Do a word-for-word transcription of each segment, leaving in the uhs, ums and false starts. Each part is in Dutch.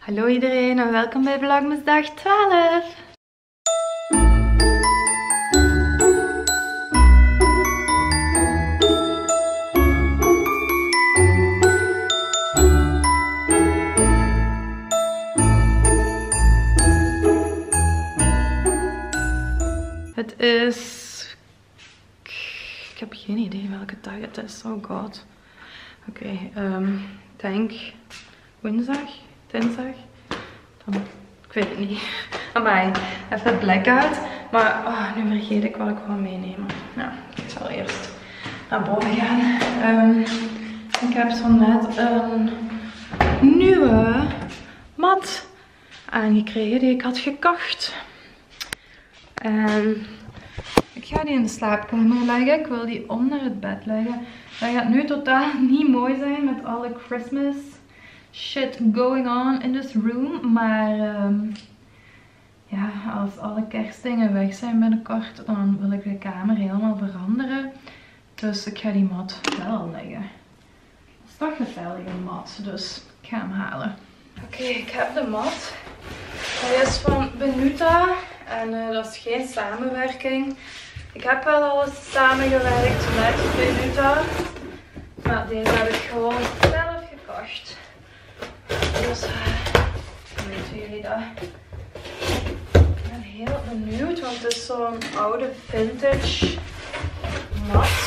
Hallo iedereen en welkom bij Vlogmas dag twaalf. Het is... Ik heb geen idee welke dag het is. Oh god. Oké, okay, um, ik denk woensdag, dinsdag. Dan, ik weet het niet. Amai, even het blackout. Maar oh, nu vergeet ik wat ik wil meenemen. Nou, ik zal eerst naar boven gaan. Um, ik heb zo net een nieuwe mat aangekregen die ik had gekocht. En ik ga die in de slaapkamer leggen. Ik wil die onder het bed leggen. Dat gaat nu totaal niet mooi zijn met alle Christmas shit going on in this room. Maar um, ja, als alle kerstdingen weg zijn binnenkort, dan wil ik de kamer helemaal veranderen. Dus ik ga die mat wel leggen. Dat is toch gezellig, een mat. Dus ik ga hem halen. Oké, okay, ik heb de mat. Hij is van Benuta. En uh, dat is geen samenwerking. Ik heb wel alles samengewerkt met Benuta. Maar deze heb ik gewoon zelf gekocht. Dus uh, weten jullie dat? Ik ben heel benieuwd, want het is zo'n oude vintage mat.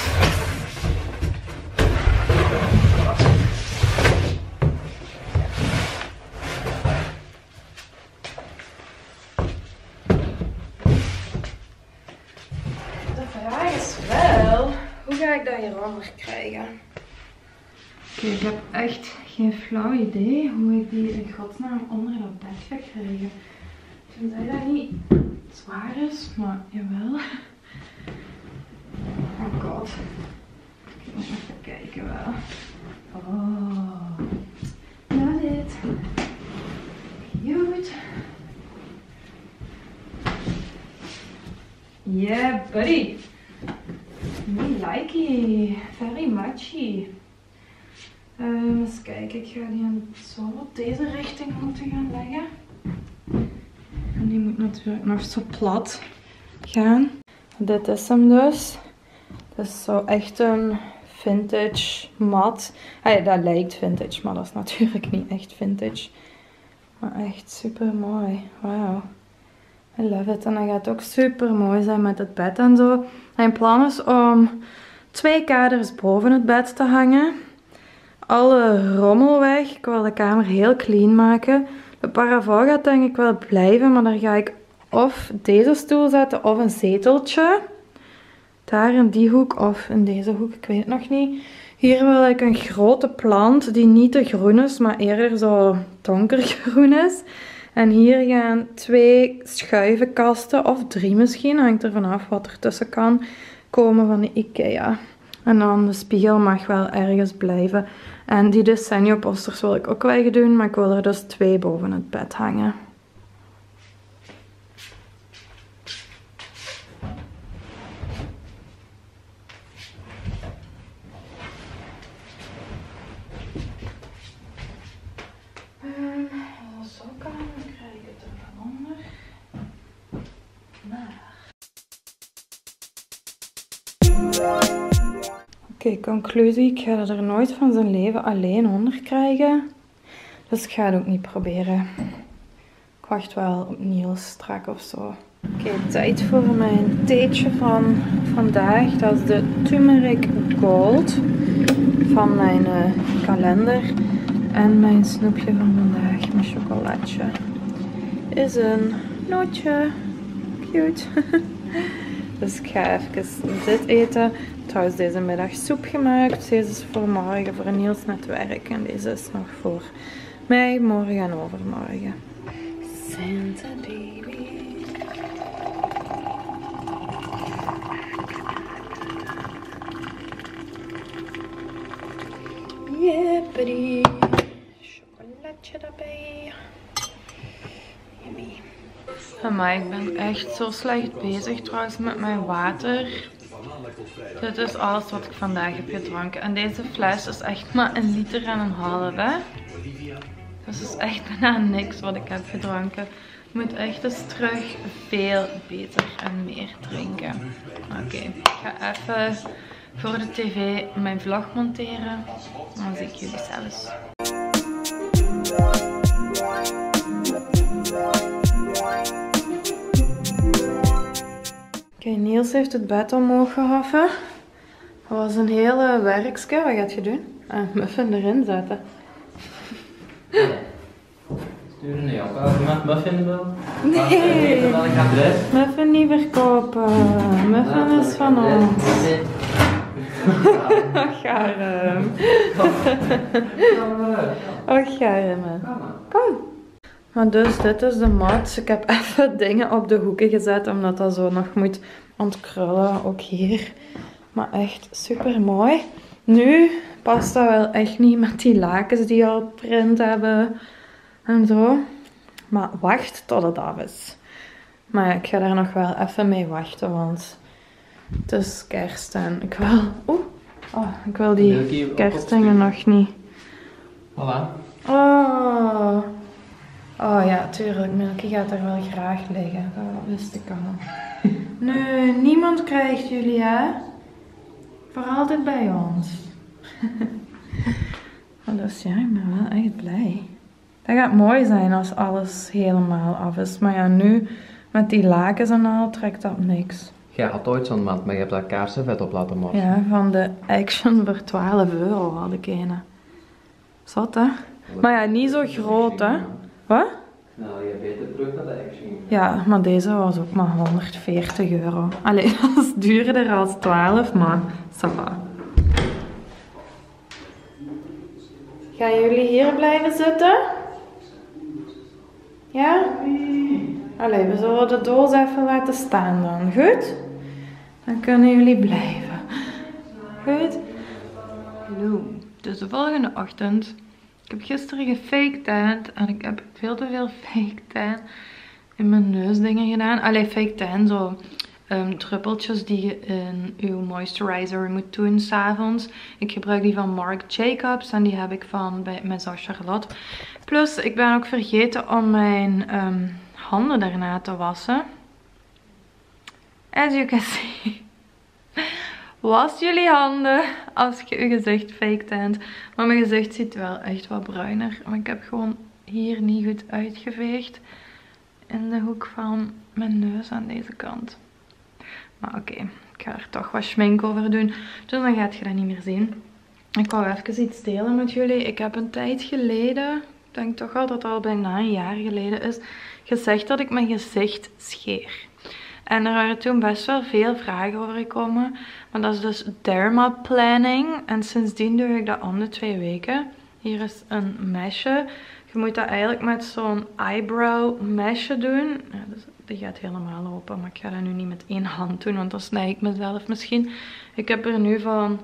Hoe ga ik dat hieronder krijgen? Oké, okay, ik heb echt geen flauw idee hoe ik die in godsnaam onder dat bed ga krijgen. Tenzij dat niet zwaar is, maar jawel. Oh god. Ik moet even kijken wel. Oh. Ja, dit. Cute. Yeah, buddy. Me likey, very muchy. Uh, eens kijken, ik ga die zo op deze richting moeten gaan leggen. En die moet natuurlijk nog zo plat gaan. Dit is hem dus. Dat is zo echt een vintage mat. Ah ja, dat lijkt vintage, maar dat is natuurlijk niet echt vintage. Maar echt super mooi. Wauw. I love it. En dat gaat ook super mooi zijn met het bed en zo. Mijn plan is om twee kaders boven het bed te hangen. Alle rommel weg. Ik wil de kamer heel clean maken. De paravent gaat denk ik wel blijven. Maar daar ga ik of deze stoel zetten of een zeteltje. Daar in die hoek of in deze hoek. Ik weet het nog niet. Hier wil ik een grote plant die niet te groen is. Maar eerder zo donkergroen is. En hier gaan twee schuivenkasten, of drie misschien, hangt er vanaf wat er tussen kan, komen van de Ikea. En dan de spiegel mag wel ergens blijven. En die Desenio posters wil ik ook wegdoen, maar ik wil er dus twee boven het bed hangen. Oké, okay, conclusie. Ik ga er nooit van zijn leven alleen onder krijgen. Dus ik ga het ook niet proberen. Ik wacht wel op Niels strak of zo. Oké, okay, tijd voor mijn theetje van vandaag. Dat is de Turmeric Gold van mijn uh, kalender. En mijn snoepje van vandaag, mijn chocolaatje, is een nootje. Cute. Dus ik ga even dit eten. Trouwens, deze middag soep gemaakt. Deze is voor morgen, voor Niels naar het werk. En deze is nog voor mij, morgen en overmorgen. Santa baby. Yeah, buddy. Chocolaatje erbij. Yummy. Amai, ik ben echt zo slecht bezig trouwens met mijn water. Dit is alles wat ik vandaag heb gedronken. En deze fles is echt maar een liter en een half, hè. Dus het is echt bijna niks wat ik heb gedronken. Ik moet echt eens terug veel beter en meer drinken. Oké, okay. Ik ga even voor de tv mijn vlog monteren. Dan zie ik jullie zelfs. Oké, okay, Niels heeft het bed omhoog gehoffen. Dat was een hele werkske. Wat gaat je doen? Ah, muffin erin zetten. Sturen niet op. Als iemand muffin wil, nee. dan ga ik muffin niet verkopen. Muffin is van ons. Och, Garm. Och, Garm. Kom. Maar dus, dit is de mat. Ik heb even dingen op de hoeken gezet, omdat dat zo nog moet ontkrullen. Ook hier. Maar echt super mooi. Nu past dat wel echt niet met die lakens die al print hebben. En zo. Maar wacht tot het af is. Maar ja, ik ga daar nog wel even mee wachten, want het is kerst en ik wil... Oeh. Oh, ik wil die kerstdingen nog niet. Voilà. Oh. Oh ja, tuurlijk. Milky gaat er wel graag liggen. Dat wist ik al. Nee, niemand krijgt jullie, hè? Voor altijd bij ons. Oh, dus ja, ik ben wel echt blij. Dat gaat mooi zijn als alles helemaal af is. Maar ja, nu met die lakens en al trekt dat niks. Jij had ooit zo'n mat, maar je hebt daar kaarsenvet op laten morsen. Ja, van de Action voor twaalf euro had ik een. Zot, hè? Maar ja, niet zo groot, hè? Wat? Nou, je beter terug naar de Action. Ja, maar deze was ook maar honderdveertig euro. Allee, dat is duurder als twaalf, maar ça va. Gaan jullie hier blijven zitten? Ja? Allee, we zullen de doos even laten staan dan. Goed? Dan kunnen jullie blijven. Goed? Hallo. Dus de volgende ochtend. Ik heb gisteren gefake tanned en ik heb veel te veel fake tan in mijn neusdingen gedaan. Allee, fake tan, zo um, druppeltjes die je in uw moisturizer moet doen s'avonds. Ik gebruik die van Marc Jacobs en die heb ik van bij mijn zus Charlotte. Plus, ik ben ook vergeten om mijn um, handen daarna te wassen. As you can see. Was jullie handen als je je gezicht fake tant. Maar mijn gezicht ziet wel echt wat bruiner. Maar ik heb gewoon hier niet goed uitgeveegd. In de hoek van mijn neus aan deze kant. Maar oké, okay, ik ga er toch wat schmink over doen. Dus dan gaat je dat niet meer zien. Ik wou even iets delen met jullie. Ik heb een tijd geleden, ik denk toch al dat het al bijna een jaar geleden is, gezegd dat ik mijn gezicht scheer. En er waren toen best wel veel vragen over gekomen. Maar dat is dus dermaplanning. En sindsdien doe ik dat om de twee weken. Hier is een mesje. Je moet dat eigenlijk met zo'n eyebrow mesje doen. Ja, dus die gaat helemaal open. Maar ik ga dat nu niet met één hand doen. Want dan snij ik mezelf misschien. Ik heb er nu van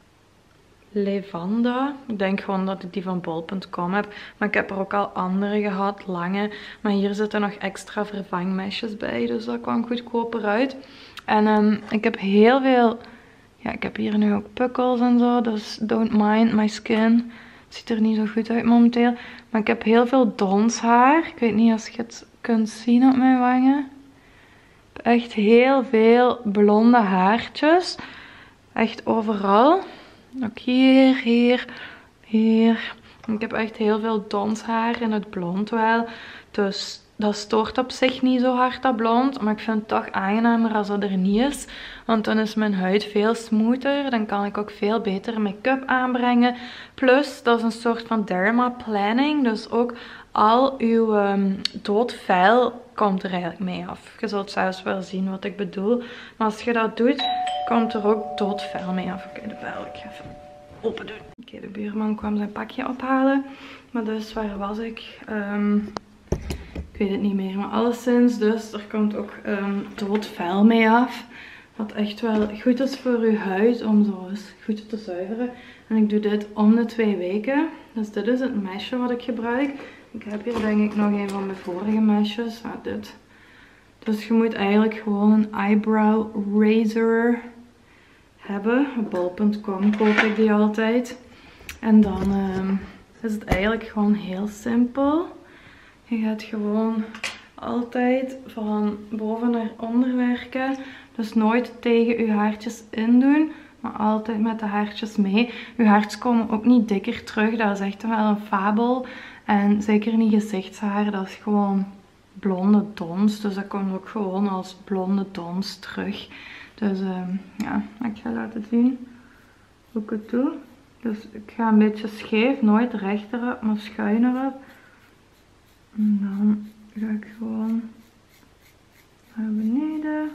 Levanda. Ik denk gewoon dat ik die van bol punt com heb. Maar ik heb er ook al andere gehad, lange. Maar hier zitten nog extra vervangmesjes bij. Dus dat kwam goedkoper uit. En um, ik heb heel veel... Ja, ik heb hier nu ook pukkels en zo. Dus don't mind my skin. Het ziet er niet zo goed uit momenteel. Maar ik heb heel veel donshaar. Ik weet niet of je het kunt zien op mijn wangen. Ik heb echt heel veel blonde haartjes. Echt overal. Ook hier, hier, hier. Ik heb echt heel veel donshaar in het blond wel. Dus dat stoort op zich niet zo hard, dat blond. Maar ik vind het toch aangenamer als dat er niet is. Want dan is mijn huid veel smoother. Dan kan ik ook veel beter make-up aanbrengen. Plus, dat is een soort van dermaplanning. Dus ook al uw um, dood vel komt er eigenlijk mee af. Je zult zelfs wel zien wat ik bedoel. Maar als je dat doet, komt er ook dood vel mee af. Oké, de bel. Ik ga even open doen. Oké, okay, de buurman kwam zijn pakje ophalen. Maar dus, waar was ik? Um, ik weet het niet meer. Maar alleszins, dus er komt ook um, dood vel mee af. Wat echt wel goed is voor uw huid om zo eens goed te zuiveren. En ik doe dit om de twee weken. Dus dit is het mesje wat ik gebruik. Ik heb hier denk ik nog een van mijn vorige mesjes. Ah, dit. Dus je moet eigenlijk gewoon een eyebrow razor hebben. Op bol punt com koop ik die altijd. En dan um, is het eigenlijk gewoon heel simpel. Je gaat gewoon altijd van boven naar onder werken. Dus nooit tegen je haartjes in doen, maar altijd met de haartjes mee. Je haartjes komen ook niet dikker terug, dat is echt wel een fabel. En zeker niet gezichtshaar, dat is gewoon blonde dons. Dus dat komt ook gewoon als blonde dons terug. Dus um, ja, ik ga laten zien hoe ik het doe. Dus ik ga een beetje scheef, nooit rechterop, maar schuin erop. En dan ga ik gewoon naar beneden.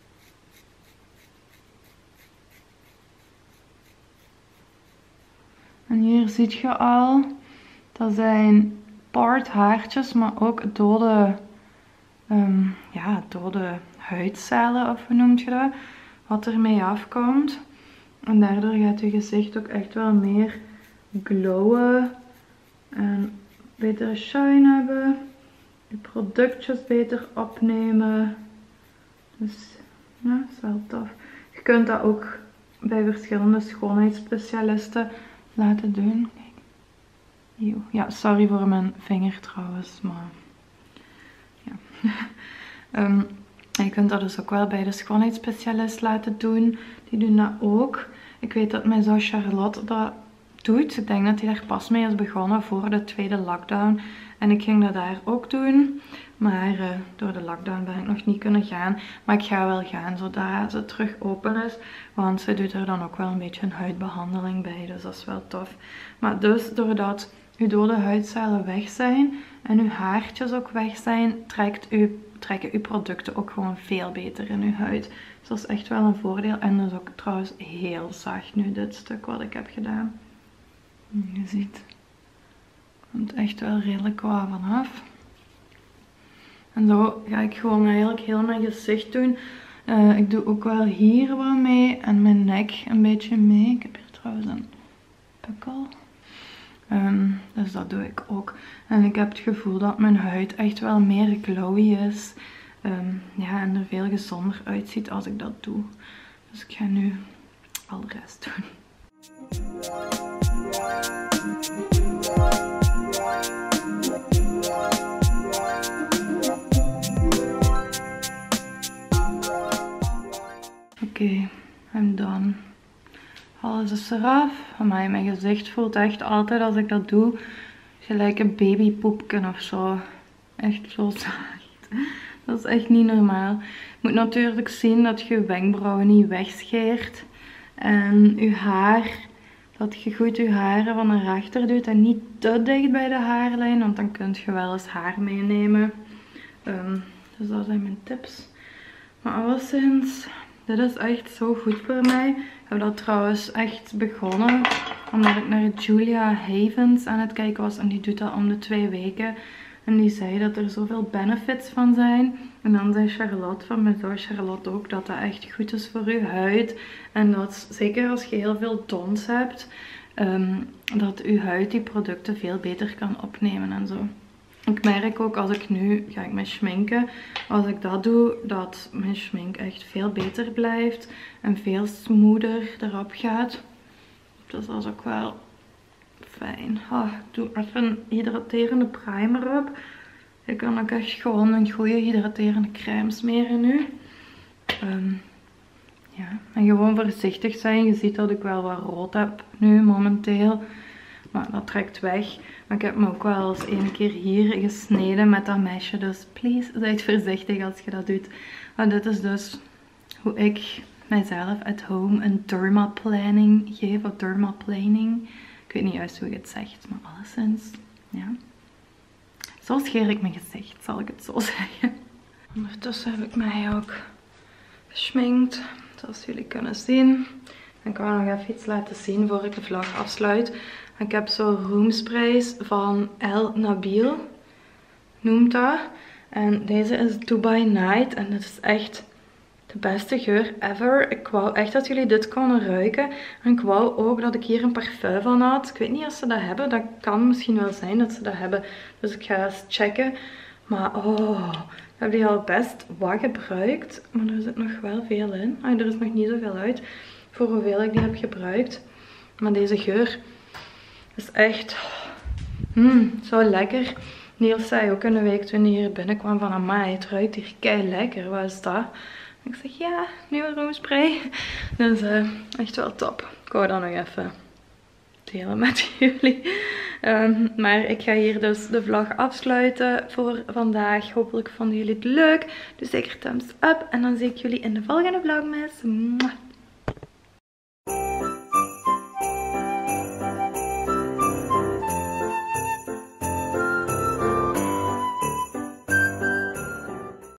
En hier zie je al, dat zijn part haartjes, maar ook dode, um, ja, dode huidcellen, of hoe noemt je dat, wat ermee afkomt. En daardoor gaat je gezicht ook echt wel meer glowen en betere shine hebben. Je productjes beter opnemen. Dus ja, dat is wel tof. Je kunt dat ook bij verschillende schoonheidsspecialisten laten doen. Kijk. Ja, sorry voor mijn vinger trouwens, maar ja. um, je kunt dat dus ook wel bij de schoonheidsspecialist laten doen. Die doen dat ook. Ik weet dat mijn zo Charlotte dat doet. Ik denk dat hij daar pas mee is begonnen voor de tweede lockdown. En ik ging dat daar ook doen. Maar uh, door de lockdown ben ik nog niet kunnen gaan. Maar ik ga wel gaan zodra ze terug open is. Want ze doet er dan ook wel een beetje een huidbehandeling bij. Dus dat is wel tof. Maar dus doordat uw dode huidcellen weg zijn. En uw haartjes ook weg zijn. Trekt u, trekken uw producten ook gewoon veel beter in uw huid. Dus dat is echt wel een voordeel. En dat is ook trouwens heel zacht nu dit stuk wat ik heb gedaan. Je ziet. Komt echt wel redelijk qua vanaf. En zo ga ik gewoon eigenlijk heel mijn gezicht doen. Uh, ik doe ook wel hier wat mee. En mijn nek een beetje mee. Ik heb hier trouwens een pukkel. Um, dus dat doe ik ook. En ik heb het gevoel dat mijn huid echt wel meer glowy is. Um, ja, en er veel gezonder uitziet als ik dat doe. Dus ik ga nu al de rest doen. Oké, okay, I'm done. Alles is eraf. Amai, mijn gezicht voelt echt altijd als ik dat doe gelijk een babypoepken of zo. Echt zo zacht. Dat is echt niet normaal. Je moet natuurlijk zien dat je je wenkbrauwen niet wegscheert. En je haar, dat je goed je haren van naar achter doet en niet te dicht bij de haarlijn. Want dan kun je wel eens haar meenemen. Um, dus dat zijn mijn tips. Maar alleszins, dit is echt zo goed voor mij. Ik heb dat trouwens echt begonnen omdat ik naar Julia Havens aan het kijken was. En die doet dat om de twee weken. En die zei dat er zoveel benefits van zijn. En dan zei Charlotte van mijn zo Charlotte ook dat dat echt goed is voor je huid. En dat zeker als je heel veel dons hebt, um, dat je huid die producten veel beter kan opnemen en zo. Ik merk ook als ik nu ga ik me schminken, als ik dat doe, dat mijn schmink echt veel beter blijft en veel smoother erop gaat. Dus dat is ook wel fijn. Oh, ik doe even een hydraterende primer op. Ik kan ook echt gewoon een goede hydraterende crème smeren nu. Um, ja, en gewoon voorzichtig zijn. Je ziet dat ik wel wat rood heb nu momenteel. Maar dat trekt weg. Maar ik heb me ook wel eens één keer hier gesneden met dat mesje. Dus please, zijt voorzichtig als je dat doet. Maar dit is dus hoe ik mijzelf at home een dermaplaning geef. Of dermaplaning. Ik weet niet juist hoe je het zegt. Maar alleszins, ja. Zo scheer ik mijn gezicht, zal ik het zo zeggen. Ondertussen heb ik mij ook geschminkt. Zoals jullie kunnen zien. Dan kan ik nog even iets laten zien voor ik de vlog afsluit. Ik heb zo roomsprays van El Nabil, noemt dat. En deze is Dubai Night. En dit is echt de beste geur ever. Ik wou echt dat jullie dit konden ruiken. En ik wou ook dat ik hier een parfum van had. Ik weet niet of ze dat hebben. Dat kan misschien wel zijn dat ze dat hebben. Dus ik ga eens checken. Maar oh, ik heb die al best wat gebruikt. Maar er zit nog wel veel in. Ah, er is nog niet zoveel uit voor hoeveel ik die heb gebruikt. Maar deze geur is echt Mmm, zo lekker. Niels zei ook in de week toen hij hier binnenkwam van amai, het ruikt hier kei lekker. Wat is dat? Ik zeg ja, nieuwe roomspray. Dus uh, echt wel top. Ik wou dat nog even delen met jullie. Um, maar ik ga hier dus de vlog afsluiten voor vandaag. Hopelijk vonden jullie het leuk. Dus zeker thumbs up. En dan zie ik jullie in de volgende vlogmas. Mwah.